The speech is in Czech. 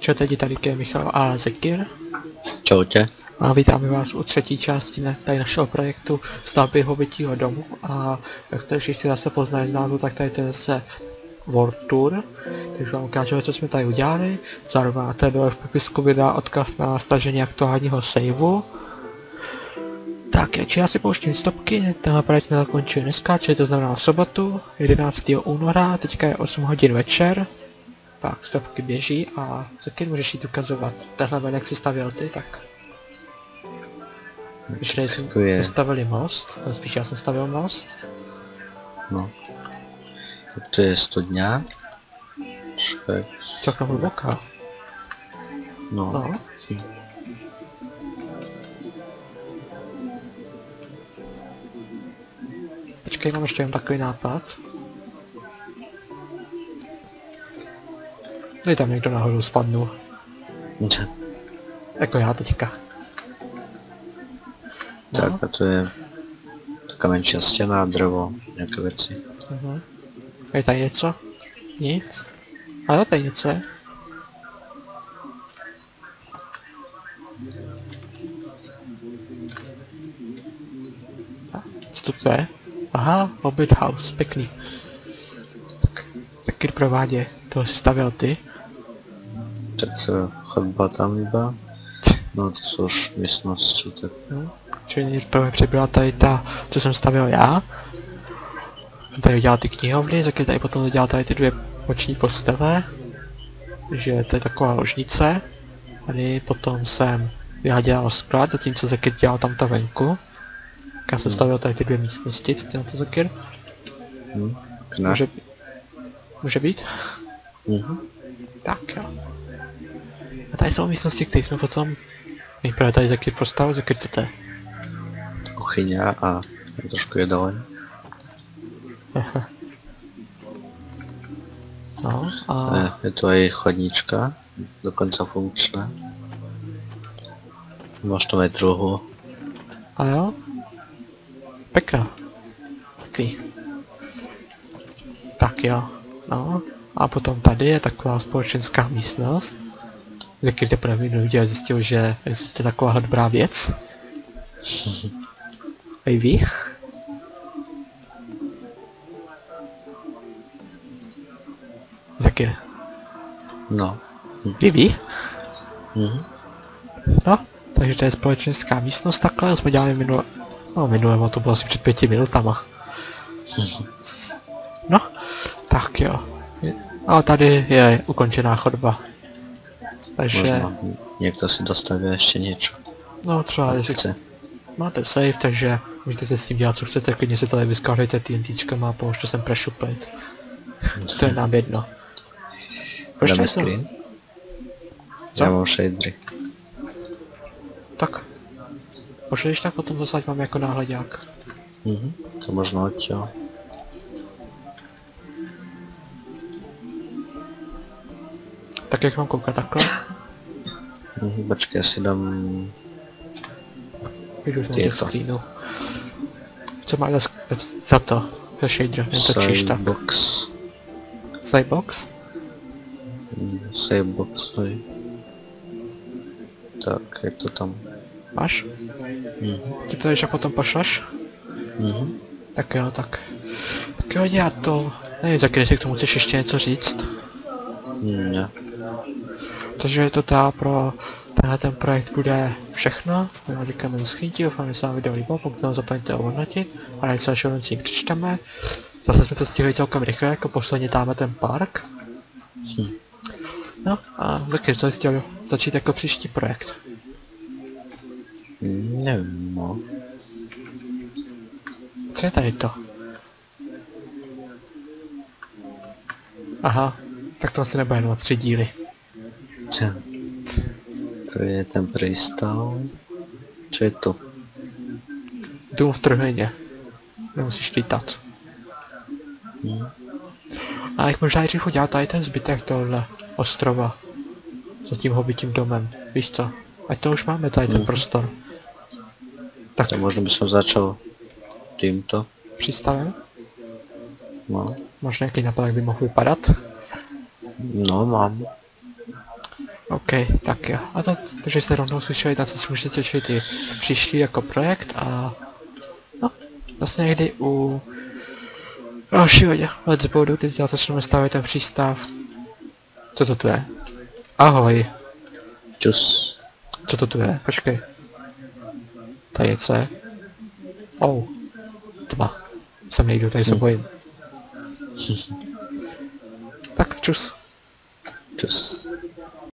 Čau, teď tady je Michal a Zekir. Čau tě. A vítáme vás u třetí části tady našeho projektu stavby hobbitího domu. A jak jste všichni zase poznali z názvu, tak tady to je zase World Tour. Takže vám ukážeme, co jsme tady udělali. Zároveň máte dole v popisku videa odkaz na stažení aktuálního saveu. Tak, já si pouštím stopky, tenhle projekt jsme zakončili dneska, čili to znamená v sobotu, 11. února, teďka je 8 hodin večer. Tak, stopky běží a Zekir můžeš jít ukazovat. Tahle jak si stavěl ty, tak... Když tady jsme stavili most, spíš já jsem stavil most. No. Tak to je studňák. Celkem hluboká. No. No. Počkej, mám ještě jen takový nápad. Dej tam někdo nahoru spadnu. Jako já teďka. No. Tak a to je taková menší stěna, dřevo, nějaké věci. Je tady něco? Nic? Ale tady něco je. Co to je? Aha, Hobbit House, pěkný. Tak, taky provádě, toho si stavěl ty. Tak chodba tam iba. No to jsou už místnosti, tak. Čili nejprve přibyla tady ta, co jsem stavěl já. Tady dělal ty knihovny, taky tady potom dělal tady ty dvě boční postele. Takže to je taková ložnice. Tady potom jsem já dělal sprat, zatímco Zekir dělal tamto venku. Já jsem stavil tady ty dvě místnosti, co ty na to, Zekir? Může být? Tak jo. A tady jsou místnosti, které jsme potom... Nejprve tady Zekir postavil, Zekir co to je? Kuchyně a trošku jedalen. No a... Je to i chodnička, dokonce funkčná. Máš tam i druhu. A jo? Pěkná. Pěkný. Tak jo, no. A potom tady je taková společenská místnost. Zekir teprve minulý viděl, zjistil, že existuje taková dobrá věc. Hej ví? Zekir. No. Ví? No, takže to je společenská místnost takhle, jsme dělali minule, to bylo asi před 5 minutama. No, tak jo. A tady je ukončená chodba. Takže... Možná někdo si dostaví ještě něco. No třeba jestli máte save, takže můžete se s tím dělat co chcete, klidně si tady vysklářejte TNTčkama a pomožte sem prešuplit. To je nám jedno. Proč to je to? Co? Já mám shadery. Tak. Pošleš tak potom zase mám jako náhledák. To možná odtěho. Tak jak mám koukat takhle? Počkej, já si dám... Když už na těch screenů. Co má za to? Za shader, netočíš tak. Box. Sidebox? Sidebox, tady. Tak, jak to tam? Máš? Ty to ještě potom pošleš? Tak jo, tak. Tak jo, já to... Nevím, za když si k tomu chceš ještě něco říct? Ne. Takže je to pro tenhle ten projekt bude všechno. My vám říkáme schytí, doufám, že se vám video líbilo, pokud nám zapomeňte ohodnotit a rádi se dalšího si přečteme. Zase jsme to stihli celkem rychle, jako posledně dáme ten park. No a taky co jsi chtěl začít jako příští projekt? Nevím, no. Co je tady to? Aha, tak to asi nebude jenom 3 díly. To je ten přístav. Co je to? Dům v trhlině. Nemusíš lítat. A jak možná dřív udělat tady ten zbytek tohle ostrova. Za tím hobbitím domem. Víš co? Ať to už máme tady ten prostor. Tak to možná bychom začal tímto. Přístavem? No. Máš nějaký nápad, jak by mohl vypadat? No, mám. OK, tak jo. A to, takže jste rovnou slyšeli, tak se můžete těšit i v příští jako projekt a no, vlastně někdy u dalšího Let's Boardu, teď začneme stavět ten přístav. Co to tu je? Ahoj. Čus. Co to tu je? Počkej. Tady něco je. Oh. Tma. Sem nejdu, tady se bojím. Tak čus. Čus.